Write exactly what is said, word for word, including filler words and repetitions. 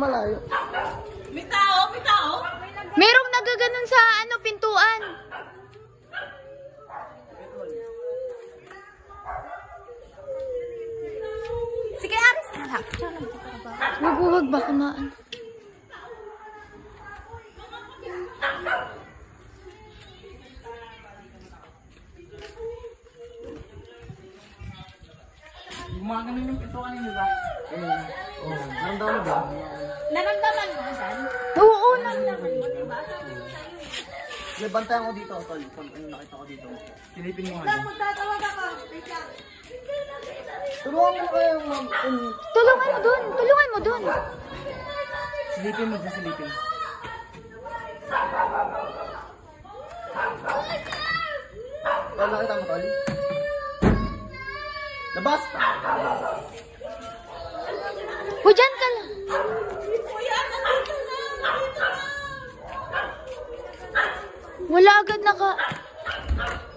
malayo. May tao, may tao. Merong nagaganon sa ano, pintuan. Sige, Aris. Wag, wag, baka maan. Gumaganon yung pintuan ninyo ba? Oo. Oo. Naramdaman ba? Naramdaman mo saan? Oo, Naramdaman mo, diba? May bantayan ko dito, tol. Kung ano nakita ko dito. Silipin mo nga. Magtatawag ako. Tulungan mo kayo, ma'am. tulungan mo dun, tulungan mo dun. Silipin mo, silipin. Tol, nakita mo, tol? Labas! O, dyan ka lang. Kuya, nandito na. Nandito na. Wala agad naka...